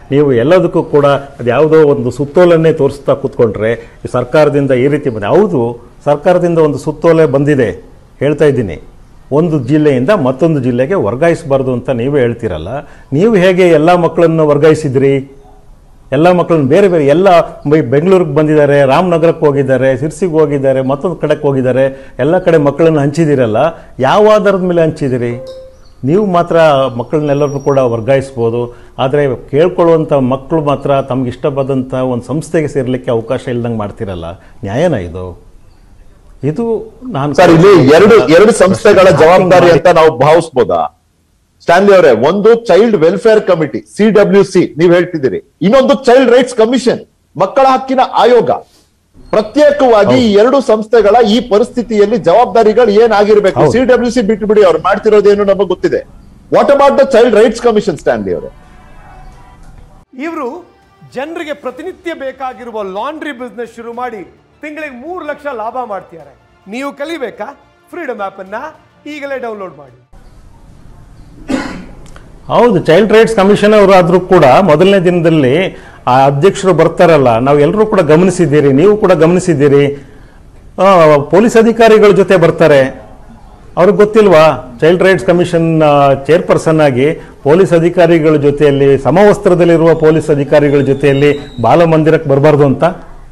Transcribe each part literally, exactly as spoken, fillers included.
ನೀವು ಎಲ್ಲದಕ್ಕೂ ಕೂಡ ಅದು ಯಾವುದೋ ಒಂದು ಸುತ್ತೋಲನ್ನೇ ತೋರಿಸ್ತಾ ಕೂತ್ಕೊಂಡ್ರೆ ಈ ಸರ್ಕಾರದಿಂದ ಈ ರೀತಿ ಬಂದ ಹೌದು, ಸರ್ಕಾರದಿಂದ ಒಂದು ಸುತ್ತೋಲೆ ಬಂದಿದೆ, ಹೇಳ್ತಾ ಇದ್ದೀನಿ. ಒಂದು ಜಿಲ್ಲೆಯಿಂದ ಮತ್ತೊಂದು ಜಿಲ್ಲೆಗೆ ವರ್ಗಾಯಿಸಬಾರ್ದು ಅಂತ ನೀವೇ ಹೇಳ್ತೀರಲ್ಲ. ನೀವು ಹೇಗೆ ಎಲ್ಲ ಮಕ್ಕಳನ್ನು ವರ್ಗಾಯಿಸಿದ್ರಿ? ಎಲ್ಲ ಮಕ್ಕಳನ್ನು ಬೇರೆ ಬೇರೆ ಎಲ್ಲ ಬೆಂಗಳೂರಿಗೆ ಬಂದಿದ್ದಾರೆ, ರಾಮನಗರಕ್ಕೆ ಹೋಗಿದ್ದಾರೆ, ಸಿರ್ಸಿಗೆ ಹೋಗಿದ್ದಾರೆ, ಮತ್ತೊಂದು ಕಡೆಗೆ ಹೋಗಿದ್ದಾರೆ, ಎಲ್ಲ ಕಡೆ ಮಕ್ಕಳನ್ನು ಹಂಚಿದಿರಲ್ಲ. ಯಾವ ಆಧಾರದ ಮೇಲೆ ಹಂಚಿದಿರಿ? ನೀವು ಮಾತ್ರ ಮಕ್ಕಳನ್ನೆಲ್ಲರೂ ಕೂಡ ವರ್ಗಾಯಿಸ್ಬೋದು, ಆದರೆ ಕೇಳ್ಕೊಳ್ಳುವಂಥ ಮಕ್ಕಳು ಮಾತ್ರ ತಮ್ಗೆ ಇಷ್ಟ ಬಂದಂಥ ಒಂದು ಸಂಸ್ಥೆಗೆ ಸೇರಲಿಕ್ಕೆ ಅವಕಾಶ ಇಲ್ದಂಗೆ ಮಾಡ್ತಿರಲ್ಲ. ನ್ಯಾಯನ ಇದು? ಇದು ನಾನು ಸರ್ ಇಲ್ಲಿ ಎರಡು ಎರಡು ಸಂಸ್ಥೆಗಳ ಜವಾಬ್ದಾರಿ ಅಂತ ನಾವು ಭಾವಿಸ್ಬೋದಾ ಸ್ಟ್ಯಾನ್ಲಿ ಅವರೇ? ಒಂದು child welfare committee C W C ನೀವ್ ಹೇಳ್ತಿದ್ದೀರಿ, ಇನ್ನೊಂದು ಚೈಲ್ಡ್ ರೈಟ್ಸ್ ಕಮಿಷನ್ ಮಕ್ಕಳ ಹಕ್ಕಿನ ಆಯೋಗ. ಪ್ರತ್ಯೇಕವಾಗಿ ಈ ಎರಡು ಸಂಸ್ಥೆಗಳ ಈ ಪರಿಸ್ಥಿತಿಯಲ್ಲಿ ಜವಾಬ್ದಾರಿಗಳು ಏನಾಗಿರ್ಬೇಕು? ಸಿ ಡಬ್ಲ್ಯೂ ಸಿ ಬಿಟ್ಟು ಬಿಡಿ, ಅವ್ರು ಮಾಡ್ತಿರೋದೇನು ನಮಗೆ ಗೊತ್ತಿದೆ. What about the child rights commission Stanley ಅವರೇ? ಇವರು ಜನರಿಗೆ ಪ್ರತಿನಿತ್ಯ ಬೇಕಾಗಿರುವ ಲಾಂಡ್ರಿ ಬಿಸ್ನೆಸ್ ಶುರು ಮಾಡಿ ತಿಂಗಳಿಗೆ ಮೂರು ಲಕ್ಷ ಲಾಭ ಮಾಡ್ತಿದ್ದಾರೆ. ನೀವು ಕಲಿಬೇಕಾ? ಫ್ರೀಡಮ್ ಆಪ್ ಅನ್ನ ಈಗಲೇ ಡೌನ್ಲೋಡ್ ಮಾಡಿ. ಹೌದು, ಚೈಲ್ಡ್ ರೈಟ್ಸ್ ಕಮಿಷನ್ ಅವರು ಆದರೂ ಕೂಡ ಮೊದಲನೇ ದಿನದಲ್ಲಿ ಆ ಅಧ್ಯಕ್ಷರು ಬರ್ತಾರಲ್ಲ, ನಾವು ಎಲ್ಲರೂ ಕೂಡ ಗಮನಿಸಿದ್ದೀರಿ, ನೀವು ಕೂಡ ಗಮನಿಸಿದ್ದೀರಿ. ಪೊಲೀಸ್ ಅಧಿಕಾರಿಗಳ ಜೊತೆ ಬರ್ತಾರೆ. ಅವ್ರಿಗೆ ಗೊತ್ತಿಲ್ವಾ ಚೈಲ್ಡ್ ರೈಟ್ಸ್ ಕಮಿಷನ್ ಚೇರ್ಪರ್ಸನ್ ಆಗಿ ಪೊಲೀಸ್ ಅಧಿಕಾರಿಗಳ ಜೊತೆಯಲ್ಲಿ, ಸಮವಸ್ತ್ರದಲ್ಲಿರುವ ಪೊಲೀಸ್ ಅಧಿಕಾರಿಗಳ ಜೊತೆಯಲ್ಲಿ ಬಾಲಮಂದಿರಕ್ಕೆ ಬರಬಾರ್ದು ಅಂತ?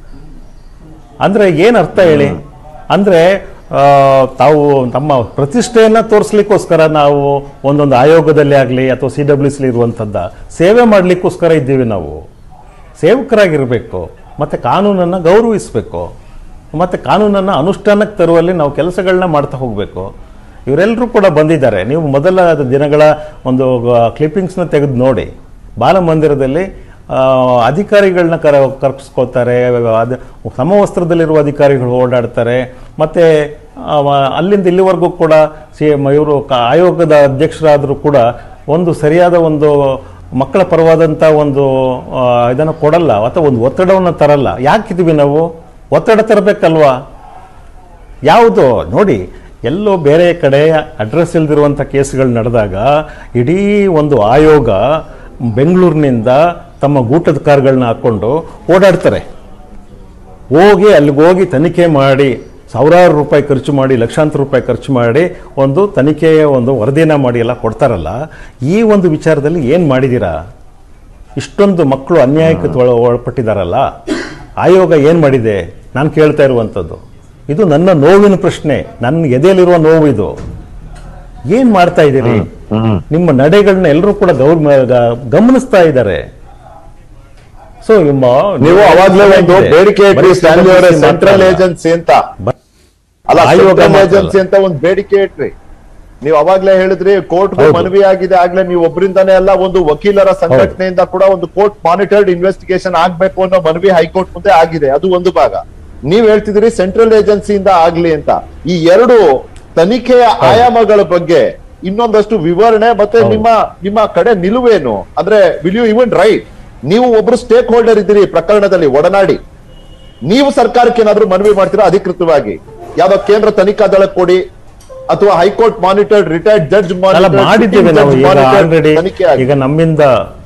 ಅಂದರೆ ಏನು ಅರ್ಥ ಹೇಳಿ? ಅಂದರೆ ತಾವು ತಮ್ಮ ಪ್ರತಿಷ್ಠೆಯನ್ನು ತೋರಿಸ್ಲಿಕ್ಕೋಸ್ಕರ ನಾವು ಒಂದೊಂದು ಆಯೋಗದಲ್ಲಿ ಆಗಲಿ ಅಥವಾ ಸಿ ಡಬ್ಲ್ಯೂ ಸಿ ಇರುವಂಥದ್ದು ಸೇವೆ ಮಾಡಲಿಕ್ಕೋಸ್ಕರ ಇದ್ದೀವಿ. ನಾವು ಸೇವಕರಾಗಿರಬೇಕು, ಮತ್ತು ಕಾನೂನನ್ನು ಗೌರವಿಸಬೇಕು, ಮತ್ತು ಕಾನೂನನ್ನು ಅನುಷ್ಠಾನಕ್ಕೆ ತರುವಲ್ಲಿ ನಾವು ಕೆಲಸಗಳನ್ನ ಮಾಡ್ತಾ ಹೋಗಬೇಕು. ಇವರೆಲ್ಲರೂ ಕೂಡ ಬಂದಿದ್ದಾರೆ. ನೀವು ಮೊದಲ ದಿನಗಳ ಒಂದು ಕ್ಲಿಪ್ಪಿಂಗ್ಸ್ನ ತೆಗೆದು ನೋಡಿ. ಬಾಲಮಂದಿರದಲ್ಲಿ ಅಧಿಕಾರಿಗಳನ್ನ ಕರ ಕರ್ಸ್ಕೊಳ್ತಾರೆ, ಅದು ಸಮವಸ್ತ್ರದಲ್ಲಿರುವ ಅಧಿಕಾರಿಗಳು ಓಡಾಡ್ತಾರೆ. ಮತ್ತು ಅಲ್ಲಿಂದ ಇಲ್ಲಿವರೆಗೂ ಕೂಡ ಸಿ ಇವರು ಆಯೋಗದ ಅಧ್ಯಕ್ಷರಾದರೂ ಕೂಡ ಒಂದು ಸರಿಯಾದ ಒಂದು ಮಕ್ಕಳ ಪರವಾದಂಥ ಒಂದು ಇದನ್ನು ಕೊಡಲ್ಲ, ಅಥವಾ ಒಂದು ಒತ್ತಡವನ್ನು ತರಲ್ಲ. ಯಾಕಿದ್ವಿ ನಾವು? ಒತ್ತಡ ತರಬೇಕಲ್ವಾ? ಯಾವುದು ನೋಡಿ, ಎಲ್ಲೋ ಬೇರೆ ಕಡೆ ಅಡ್ರೆಸ್ ಇಲ್ದಿರುವಂಥ ಕೇಸ್ಗಳು ನಡೆದಾಗ ಇಡೀ ಒಂದು ಆಯೋಗ ಬೆಂಗಳೂರಿನಿಂದ ತಮ್ಮ ಗೂಟದ ಕಾರ್ಗಳನ್ನ ಹಾಕ್ಕೊಂಡು ಓಡಾಡ್ತಾರೆ. ಹೋಗಿ ಅಲ್ಲಿಗೆ ಹೋಗಿ ತನಿಖೆ ಮಾಡಿ ಸಾವಿರಾರು ರೂಪಾಯಿ ಖರ್ಚು ಮಾಡಿ, ಲಕ್ಷಾಂತರ ರೂಪಾಯಿ ಖರ್ಚು ಮಾಡಿ ಒಂದು ತನಿಖೆಯ ಒಂದು ವರದಿನ ಮಾಡಿ ಎಲ್ಲ ಕೊಡ್ತಾರಲ್ಲ. ಈ ಒಂದು ವಿಚಾರದಲ್ಲಿ ಏನು ಮಾಡಿದ್ದೀರಾ? ಇಷ್ಟೊಂದು ಮಕ್ಕಳು ಅನ್ಯಾಯಕ್ಕೆ ಒಳಪಟ್ಟಿದ್ದಾರಲ್ಲ, ಆಯೋಗ ಏನು ಮಾಡಿದೆ? ನಾನು ಕೇಳ್ತಾ ಇರುವಂಥದ್ದು ಇದು ನನ್ನ ನೋವಿನ ಪ್ರಶ್ನೆ, ನನ್ನ ಎದೆಯಲ್ಲಿರುವ ನೋವು ಇದು. ಏನು ಮಾಡ್ತಾ ಇದ್ದೀರಿ? ನಿಮ್ಮ ನಡೆಗಳನ್ನ ಎಲ್ಲರೂ ಕೂಡ ಗಮನಿಸ್ತಾ ಇದ್ದಾರೆ. ಸೊ ನೀವು ಅವಾಗಲೇ ಒಂದು ಬೇಡಿಕೆ ಇಟ್ರಿ ಸ್ಟ್ಯಾನ್ಲಿ ಅವರೇ, ಸೆಂಟ್ರಲ್ ಏಜೆನ್ಸಿ ಅಂತ ಅಲ್ಲ, ಸೆಂಟ್ರಲ್ ಏಜೆನ್ಸಿ ಅಂತ ಒಂದು ಬೇಡಿಕೆ ಇಟ್ರಿ. ನೀವು ಅವಾಗ್ಲೇ ಹೇಳಿದ್ರಿ ಕೋರ್ಟ್ಗೂ ಮನವಿ ಆಗಿದೆ, ಆಗ್ಲೇ ನೀವು ಒಬ್ಬರಿಂದಾನೇ ಅಲ್ಲ, ಒಂದು ವಕೀಲರ ಸಂಘಟನೆಯಿಂದ ಕೂಡ ಒಂದು ಕೋರ್ಟ್ ಮಾನಿಟರ್ಡ್ ಇನ್ವೆಸ್ಟಿಗೇಷನ್ ಆಗ್ಬೇಕು ಅನ್ನೋ ಮನವಿ ಹೈಕೋರ್ಟ್ ಮುಂದೆ ಆಗಿದೆ. ಅದು ಒಂದು ಭಾಗ. ನೀವ್ ಹೇಳ್ತಿದ್ರಿ ಸೆಂಟ್ರಲ್ ಏಜೆನ್ಸಿಯಿಂದ ಆಗ್ಲಿ ಅಂತ. ಈ ಎರಡು ತನಿಖೆಯ ಆಯಾಮಗಳ ಬಗ್ಗೆ ಇನ್ನೊಂದಷ್ಟು ವಿವರಣೆ ಮತ್ತೆ ನಿಮ್ಮ ನಿಮ್ಮ ಕಡೆ ನಿಲುವೇನು? ಅಂದ್ರೆ ವಿಲ್ ಯು ಇವನ್ ರೈಟ್? ನೀವು ಒಬ್ರು ಸ್ಟೇಕ್ ಹೋಲ್ಡರ್ ಇದ್ದೀರಿ ಪ್ರಕರಣದಲ್ಲಿ ಒಡನಾಡಿ, ನೀವು ಸರ್ಕಾರಕ್ಕೆ ಏನಾದ್ರೂ ಮನವಿ ಮಾಡ್ತೀರಾ ಅಧಿಕೃತವಾಗಿ? ಯಾವ್ದೋ ಕೇಂದ್ರ ತನಿಖಾ ದಳ ಕೊಡಿ ಅಥವಾ ಹೈಕೋರ್ಟ್ ಮಾನಿಟರ್ಡ್ ರಿಟೈರ್ಡ್ ಜಡ್ಜ್ ಮಾಡಿದ್ದೇವೆ ನಾವು ಈಗ ನಮ್ಮಿಂದ.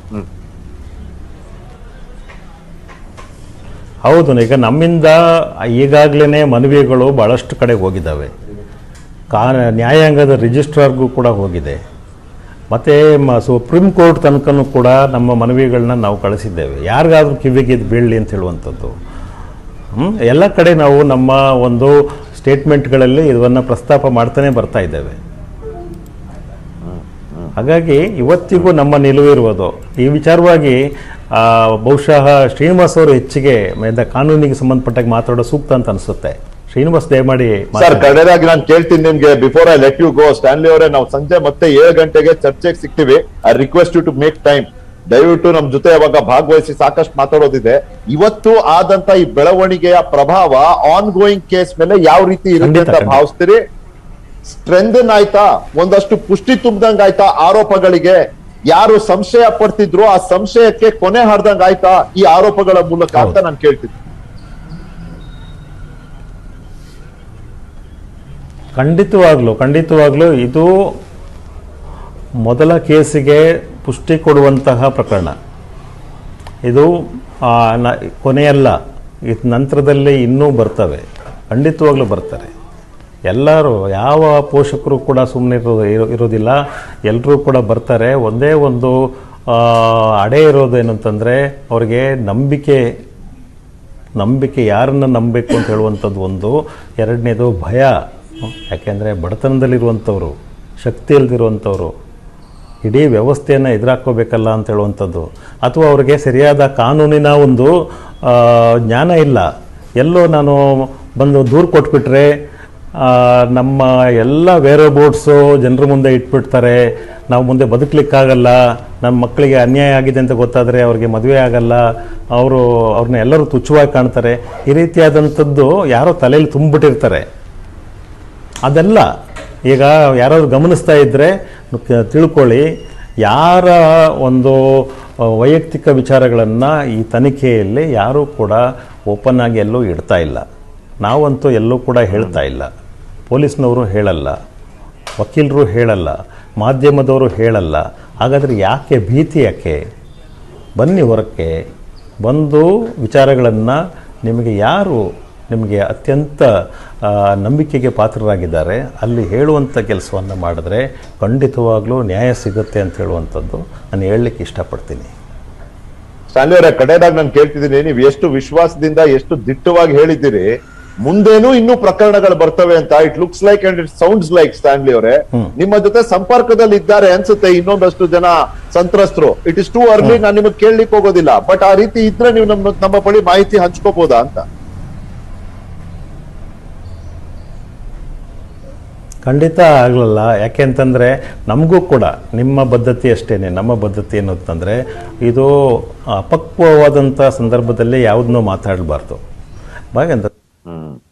ಹೌದು, ಈಗ ನಮ್ಮಿಂದ ಈಗಾಗಲೇ ಮನವಿಗಳು ಬಹಳಷ್ಟು ಕಡೆ ಹೋಗಿದ್ದಾವೆ. ಕಾ ನ್ಯಾಯಾಂಗದ ರಿಜಿಸ್ಟ್ರಾರ್ಗೂ ಕೂಡ ಹೋಗಿದೆ. ಮತ್ತು ಮ ಸುಪ್ರೀಂ ಕೋರ್ಟ್ ತನಕನೂ ಕೂಡ ನಮ್ಮ ಮನವಿಗಳನ್ನ ನಾವು ಕಳಿಸಿದ್ದೇವೆ. ಯಾರಿಗಾದ್ರೂ ಕಿವಿಗೆ ಇದು ಬೀಳಲಿ ಅಂತ ಹೇಳುವಂಥದ್ದು. ಎಲ್ಲ ಕಡೆ ನಾವು ನಮ್ಮ ಒಂದು ಸ್ಟೇಟ್ಮೆಂಟ್ಗಳಲ್ಲಿ ಇದನ್ನು ಪ್ರಸ್ತಾಪ ಮಾಡ್ತಾನೆ ಬರ್ತಾ ಇದ್ದೇವೆ. ಹಾಗಾಗಿ ಇವತ್ತಿಗೂ ನಮ್ಮ ನಿಲುವಿರುವುದು ಈ ವಿಚಾರವಾಗಿ ಬಹುಶಃ ಶ್ರೀನಿವಾಸ್ ಅವರು ಹೆಚ್ಚಿಗೆ ಕಾನೂನಿಗೆ ಸಂಬಂಧಪಟ್ಟಾಗ ಮಾತಾಡೋ ಸೂಕ್ತ ಅಂತ ಅನಿಸುತ್ತೆ. ಶ್ರೀನಿವಾಸ್ ದಯಮಾಡಿ. ಸರ್, ಕಡೆದಾಗಿ ನಾನು ಕೇಳ್ತೀನಿ ನಿಮ್ಗೆ, before I let you go Stanley ಅವರೇ, ನಾವು ಸಂಜೆ ಮತ್ತೆ ಏಳು ಗಂಟೆಗೆ ಚರ್ಚೆಗೆ ಸಿಗ್ತೀವಿ. I request you to make time. ದಯವಿಟ್ಟು ನಮ್ ಜೊತೆ ಅವಾಗ ಭಾಗವಹಿಸಿ ಸಾಕಷ್ಟು ಮಾತಾಡೋದಿದೆ. ಇವತ್ತು ಆದಂತ ಈ ಬೆಳವಣಿಗೆಯ ಪ್ರಭಾವ ಆನ್ ಗೋಯಿಂಗ್ ಕೇಸ್ ಮೇಲೆ ಯಾವ ರೀತಿ ಇರುತ್ತೆ ಅಂತ ಭಾವಿಸ್ತೀರಿ? ಸ್ಟ್ರೆಂಥನ್ ಆಯ್ತಾ? ಒಂದಷ್ಟು ಪುಷ್ಟಿ ತುಂಬ್ದಂಗ್ ಆಯ್ತಾ ಆರೋಪಗಳಿಗೆ? ಯಾರು ಸಂಶಯ ಪಡ್ತಿದ್ರು ಆ ಸಂಶಯಕ್ಕೆ ಕೊನೆ ಹಾರ್ದಂಗ್ ಆಯ್ತಾ ಈ ಆರೋಪಗಳ ಮೂಲಕ ಅಂತ ನಾನು ಕೇಳ್ತೀನಿ. ಖಂಡಿತವಾಗ್ಲೂ ಖಂಡಿತವಾಗ್ಲೂ ಇದು ಮೊದಲ ಕೇಸಿಗೆ ಪುಷ್ಟಿ ಕೊಡುವಂತಹ ಪ್ರಕರಣ. ಇದು ಆ, ನ- ಕೊನೆಯಲ್ಲ, ಇದು ನಂತರದಲ್ಲಿ ಇನ್ನೂ ಬರ್ತವೆ, ಖಂಡಿತವಾಗ್ಲೂ ಬರ್ತಾರೆ. ಎಲ್ಲರೂ ಯಾವ ಪೋಷಕರು ಕೂಡ ಸುಮ್ಮನೆ ಇರೋದು ಇರೋ ಇರೋದಿಲ್ಲ, ಎಲ್ಲರೂ ಕೂಡ ಬರ್ತಾರೆ. ಒಂದೇ ಒಂದು ಆ, ಅಡೆ ಇರೋದು ಏನಂತಂದರೆ ಅವ್ರಿಗೆ ನಂಬಿಕೆ ನಂಬಿಕೆ ಯಾರನ್ನು ನಂಬಬೇಕು ಅಂತ ಹೇಳುವಂಥದ್ದು ಒಂದು. ಎರಡನೇದು ಭಯ, ಯಾಕೆಂದರೆ ಬಡತನದಲ್ಲಿರುವಂಥವ್ರು, ಶಕ್ತಿ ಇಲ್ದಿರುವಂಥವ್ರು ಇಡೀ ವ್ಯವಸ್ಥೆಯನ್ನು ಎದುರಾಕೋಬೇಕಲ್ಲ ಅಂತ ಹೇಳುವಂಥದ್ದು. ಅಥವಾ ಅವ್ರಿಗೆ ಸರಿಯಾದ ಕಾನೂನಿನ ಒಂದು ಆ, ಜ್ಞಾನ ಇಲ್ಲ. ಎಲ್ಲೋ ನಾನು ಬಂದು ದೂರು ಕೊಟ್ಬಿಟ್ರೆ ಆ, ನಮ್ಮ ಎಲ್ಲ ವೇರೋ ಬೋರ್ಡ್ಸು ಜನರ ಮುಂದೆ ಇಟ್ಬಿಡ್ತಾರೆ, ನಾವು ಮುಂದೆ ಬದುಕಲಿಕ್ಕಾಗಲ್ಲ, ನಮ್ಮ ಮಕ್ಕಳಿಗೆ ಅನ್ಯಾಯ ಆಗಿದೆ ಅಂತ ಗೊತ್ತಾದರೆ ಅವ್ರಿಗೆ ಮದುವೆ ಆಗಲ್ಲ, ಅವರು ಅವ್ರನ್ನ ಎಲ್ಲರೂ ತುಚ್ಛವಾಗಿ ಕಾಣ್ತಾರೆ. ಈ ರೀತಿಯಾದಂಥದ್ದು ಯಾರೋ ತಲೆಯಲ್ಲಿ ತುಂಬಿಬಿಟ್ಟಿರ್ತಾರೆ. ಅದೆಲ್ಲ ಈಗ ಯಾರಾದರೂ ಗಮನಿಸ್ತಾ ಇದ್ದರೆ ತಿಳ್ಕೊಳ್ಳಿ, ಯಾರ ಒಂದು ವೈಯಕ್ತಿಕ ವಿಚಾರಗಳನ್ನು ಈ ತನಿಖೆಯಲ್ಲಿ ಯಾರೂ ಕೂಡ ಓಪನ್ ಆಗಿ ಎಲ್ಲೂ ಇಡ್ತಾ ಇಲ್ಲ. ನಾವಂತೂ ಎಲ್ಲೂ ಕೂಡ ಹೇಳ್ತಾ ಇಲ್ಲ, ಪೊಲೀಸ್ನವರು ಹೇಳಲ್ಲ, ವಕೀಲರು ಹೇಳಲ್ಲ, ಮಾಧ್ಯಮದವರು ಹೇಳಲ್ಲ. ಹಾಗಾದರೆ ಯಾಕೆ ಭೀತಿ? ಯಾಕೆ? ಬನ್ನಿ ಹೊರಕ್ಕೆ ಬಂದು ವಿಚಾರಗಳನ್ನು ನಿಮಗೆ ಯಾರು ನಿಮಗೆ ಅತ್ಯಂತ ನಂಬಿಕೆಗೆ ಪಾತ್ರರಾಗಿದ್ದಾರೆ ಅಲ್ಲಿ ಹೇಳುವಂಥ ಕೆಲಸವನ್ನು ಮಾಡಿದ್ರೆ ಖಂಡಿತವಾಗ್ಲೂ ನ್ಯಾಯ ಸಿಗುತ್ತೆ ಅಂತ ಹೇಳುವಂಥದ್ದು ನಾನು ಹೇಳಲಿಕ್ಕೆ ಇಷ್ಟಪಡ್ತೀನಿ. ಸ್ಟ್ಯಾನ್ಲಿ ಅವರೇ, ಕಡೆಯದಾಗಿ ನಾನು ಕೇಳ್ತಿದ್ದೀನಿ, ನೀವು ಎಷ್ಟು ವಿಶ್ವಾಸದಿಂದ ಎಷ್ಟು ದಿಟ್ಟವಾಗಿ ಹೇಳಿದ್ದೀರಿ, ಮುಂದೇನೂ ಇನ್ನೂ ಪ್ರಕರಣಗಳು ಬರ್ತವೆ ಅಂತ. It looks like and it sounds like Stanley ಅವರೇ ನಿಮ್ಮ ಜೊತೆ ಸಂಪರ್ಕದಲ್ಲಿ ಇದ್ದಾರೆ ಅನ್ಸುತ್ತೆ ಇನ್ನೊಂದಷ್ಟು ಜನ ಸಂತ್ರಸ್ತರು. ಇಟ್ ಇಸ್ ಟೂ ಅರ್ಲಿ, ನಾನು ನಿಮಗೆ ಕೇಳಲಿಕ್ಕೆ ಹೋಗೋದಿಲ್ಲ, ಬಟ್ ಆ ರೀತಿ ಇದ್ರೆ ನೀವು ನಮ್ಮ ನಮ್ಮ ಬಳಿ ಮಾಹಿತಿ ಹಂಚ್ಕೋಬಹುದಾ ಅಂತ? ಖಂಡಿತ ಆಗಲ್ಲ. ಯಾಕೆ ಅಂತಂದರೆ ನಮಗೂ ಕೂಡ ನಿಮ್ಮ ಬದ್ಧತೆ ಅಷ್ಟೇ. ನಮ್ಮ ಬದ್ಧತೆ ಏನು ಅಂತಂದರೆ ಇದು ಅಪಕ್ವವಾದಂಥ ಸಂದರ್ಭದಲ್ಲಿ ಯಾವುದನ್ನೂ ಮಾತಾಡಬಾರ್ದು. ಹಾಗಂತ